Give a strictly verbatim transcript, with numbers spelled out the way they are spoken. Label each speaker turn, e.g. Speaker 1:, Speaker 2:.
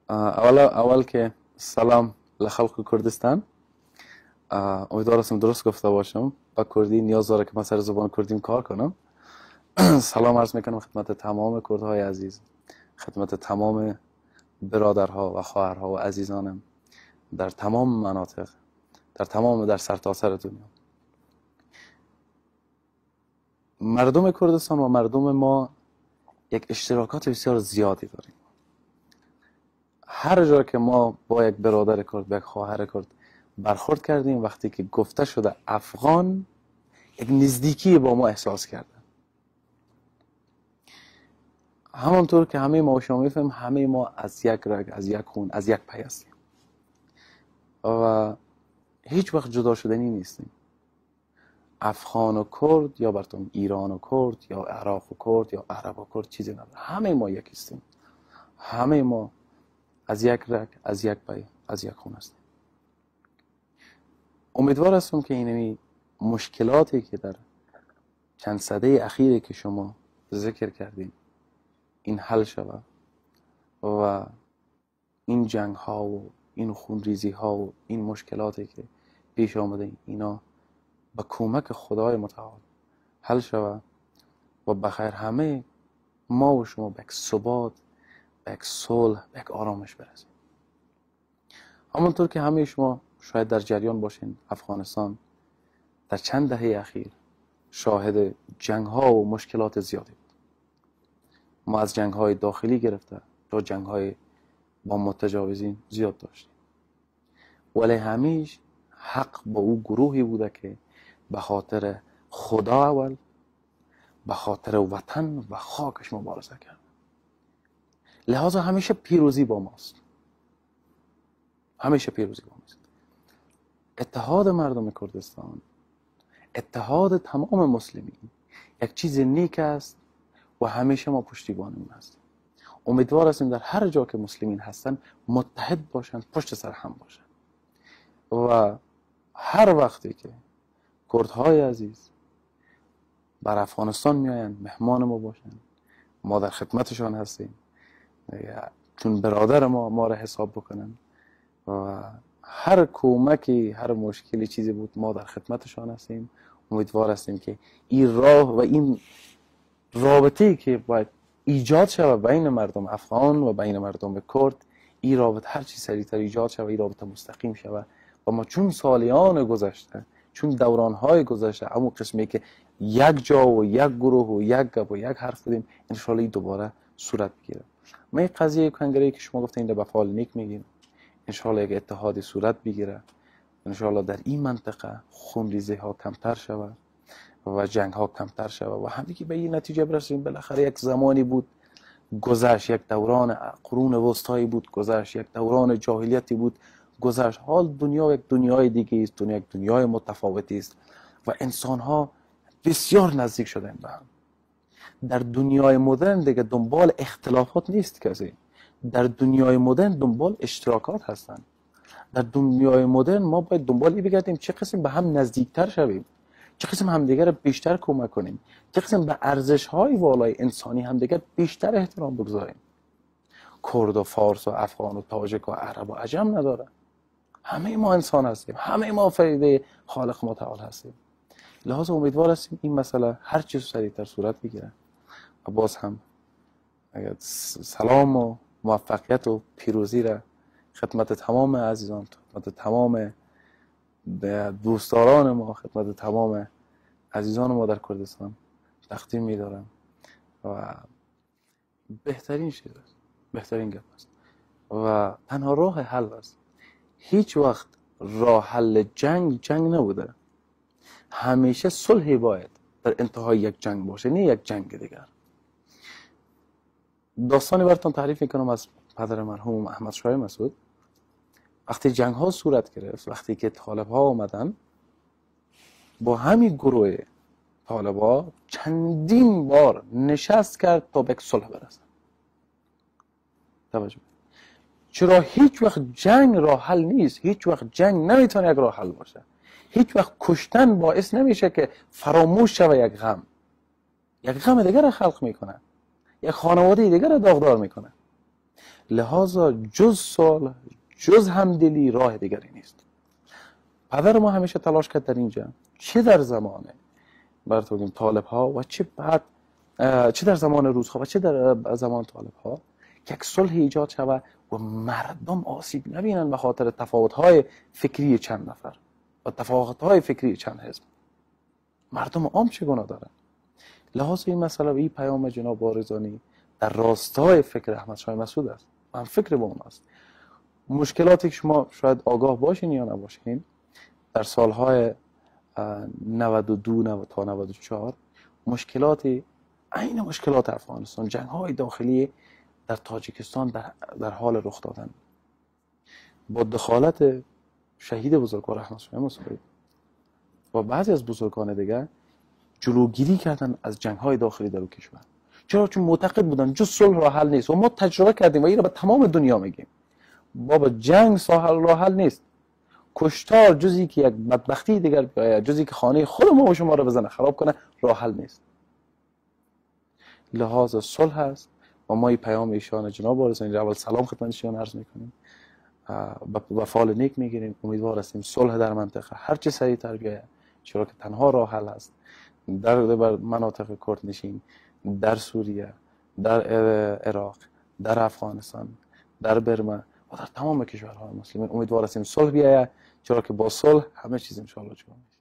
Speaker 1: اول اول که سلام لخلق کردستان. امیدوار هستم درست گفته باشم. با کردی نیاز داره که من سر زبان کردیم کار کنم. سلام عرض میکنم خدمت تمام کردهای عزیز، خدمت تمام برادرها و خواهرها و عزیزانم در تمام مناطق، در تمام در سرتاسر دنیا. مردم کردستان و مردم ما یک اشتراکات بسیار زیادی داریم. هر جا که ما با یک برادر کرد، با یک خواهر کرد برخورد کردیم، وقتی که گفته شده افغان، یک نزدیکی با ما احساس کرده. همانطور که همه ما شما میفهمیم، همه ما از یک رگ، از یک خون، از یک پی هستیم و هیچ وقت جدا شدنی نیستیم. افغان و کرد یا براتون ایران و کرد یا عراق و کرد یا عرب و کرد چیزی نداره. همه ما یک هستیم. همه ما از یک رگ، از یک پی، از یک خون هستیم. امیدوار هستم که این مشکلاتی که در چند سده اخیری که شما ذکر کردیم این حل شود و این جنگ ها و این خونریزی ها و این مشکلاتی که پیش آمده اینا با کمک خدای متعال حل شود و بخیر همه ما و شما به یک ثبات، به یک صلح، به یک آرامش برسیم. همونطور که همه شما شاید در جریان باشین، افغانستان در چند دهه اخیر شاهد جنگ ها و مشکلات زیادی بود. ما از جنگ های داخلی گرفته تا جنگ های با متجاوزین زیاد داشتیم، ولی همیشه حق با او گروهی بوده که به خاطر خدا اول، به خاطر وطن و خاکش مبارزه کرد. لحاظا همیشه پیروزی با ماست. همیشه پیروزی با ماست. اتحاد مردم کردستان، اتحاد تمام مسلمین یک چیز نیک است و همیشه ما پشتیبان اون هستیم. امیدوار هستیم در هر جا که مسلمین هستن متحد باشن، پشت سر هم باشن و هر وقتی که کردهای عزیز بر افغانستان میاین مهمان ما باشن، ما در خدمتشان هستیم، چون برادر ما ما را حساب بکنن و هر کمکی، هر مشکلی چیزی بود ما در خدمتشان هستیم. امیدوار هستیم که این راه و این رابطه‌ای که باید ایجاد شود بین مردم افغان و بین مردم کرد، این رابطه هر چی سریعتر ایجاد شود، این رابطه مستقیم شود و ما چون سالیان گذشته، چون دورانهای گذشته، اما قسمی که یک جا و یک گروه و یک گپ و یک حرف بودیم، انشالله دوباره صورت بگیره. ما این قضیه کنگره‌ای که شما گفتین به فعال نیک میگیم، انشالله یک اتحادی صورت بگیره، انشالله در این منطقه خونریزی ها کمتر شود و جنگ ها کمتر شود و همگی به این نتیجه برسیم. بالاخره یک زمانی بود گذشت، یک دوران قرون وسطایی بود گذشت، یک دوران جاهلیتی بود گذشت. حال دنیا یک دنیای دیگه است، دنیا یک دنیای متفاوتی است و انسان ها بسیار نزدیک شدن به هم. در دنیای مدرن دیگه دنبال اختلافات نیست کسی. در دنیای مدرن دنبال اشتراکات هستن. در دنیای مدرن ما باید دنبال این بگردیم چه قسم به هم نزدیکتر شویم، چه قسم همدیگر بیشتر کمک کنیم، چه قسم به ارزش‌های والای انسانی همدیگر بیشتر احترام بگذاریم. کرد و فارس و افغان و تاجک و عرب و عجم نداره. همه ما انسان هستیم، همه ما فریده خالق متعال هستیم. لحاظ امیدوار هستیم این مسئله هر چیز سریعتر صورت بگیره و باز هم سلام و موفقیت و پیروزی را خدمت تمام عزیزان، خدمت تمام دوستداران ما، خدمت تمام عزیزان ما در کردستان تقدیم می‌دارم و بهترین چیز است، بهترین گپ است و تنها راه حل است. هیچ وقت راه حل جنگ جنگ نبوده. همیشه صلح باید در انتهای یک جنگ باشه، نه یک جنگ دیگر. داستانی براتون تعریف میکنم از پدر مرحوم احمد شاه مسعود. وقتی جنگ ها صورت گرفت، وقتی که طالب ها آمدن، با همین گروه طالب ها چندین بار نشست کرد تا به یک صلح برسن. توجه. چرا هیچ وقت جنگ راه حل نیست، هیچ وقت جنگ نمیتونه یک راه حل باشه. هیچ وقت کشتن باعث نمیشه که فراموش شوه یک غم. یک غم دیگر خلق میکنه، یک خانواده دیگر داغدار میکنه. لحاظا جز صلح، جز همدلی راه دیگری نیست. پدر ما همیشه تلاش کرد در اینجا، چه در زمان براتون بگیم طالب ها و چه بعد چه در زمان روزها و چه در زمان طالب ها که یک صلح ایجاد شود و مردم آسیب نبینن به خاطر تفاوت های فکری چند نفر و تفاوت های فکری چند حزب. مردم عام چه گناه دارن؟ لحاظ این مسئله و این پیام جناب بارزانی در راستای فکر احمد شاه مسعود است و هم فکر با اون است. مشکلاتی که شما شاید آگاه باشین یا نباشین، در سالهای نود و دو تا نود و چهار مشکلاتی عین مشکلات افغانستان، جنگ های داخلی در تاجیکستان در, در حال رخ دادن با دخالت شهید بزرگوار احمد شاه مسعود و بعضی از بزرگان دیگر جلوگیری کردن از جنگ های داخلی در کشور. چرا؟ چون معتقد بودن جز صلح راه حل نیست و ما تجربه کردیم و این را به تمام دنیا میگیم. بابا جنگ راه حل نیست. کشتار جزی که یک بدبختی دیگر بیاید، جزی که خانه خود ما و شما را بزنه خراب کنه، راه حل نیست. لحاظ صلح است و ما این پیام ایشان جناب بارزانی اول سلام خدمت ایشان عرض میکنیم، با فال نیک میگیریم. امیدوار هستیم صلح در منطقه هر چه سریعتر بیاید، چرا که تنها راه حل است در مناطق کردنشین، در سوریه، در عراق، در افغانستان، در برما و در تمام کشورهای مسلمین. امیدوار هستیم صلح بیاید، چرا که با صلح همه چیز ان شاء الله جواب میشه.